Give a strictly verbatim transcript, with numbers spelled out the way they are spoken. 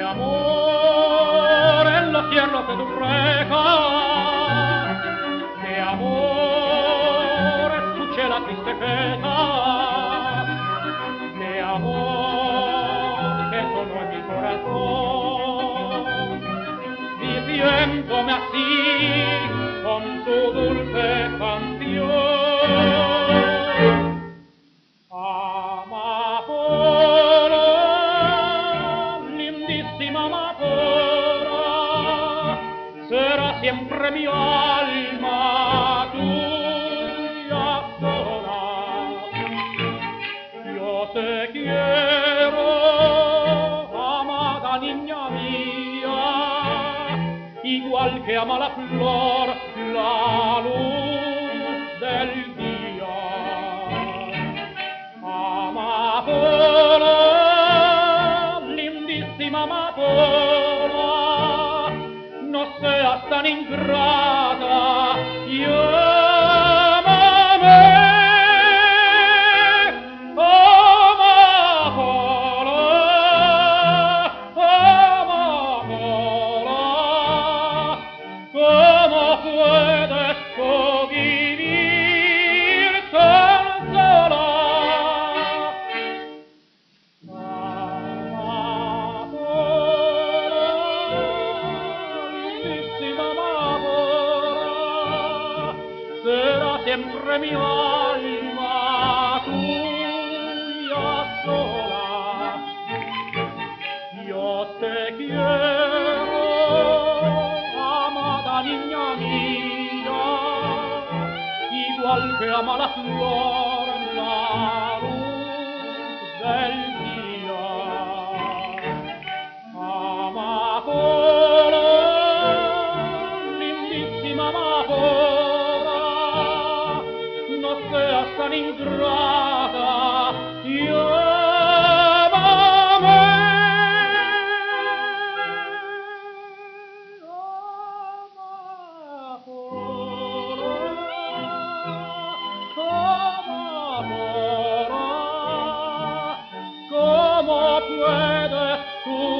amor en los cierros de tu reja, de amor escuché la triste queja, de amor que sonó en mi corazón, diciéndome así con tu dulce canción. Amapola, lindísima amapola, será siempre mi alma tuya sola. Yo te quiero, amada niña mía, igual que ama la flor la luz del día. Amapola, lindísima amapola, no seas tan ingrata y ámame. Amapola, amapola, ¿cómo puedes tú vivir tan sola? Amapola, lindísima amapola, será siempre mi alma tuya sola. Yo te quiero, amada niña mía, igual que ama la flor la luz del día. Amapola, lindísima amapola, no seas tan ingrata y ámame. Amapola, ¿cómo puedes tú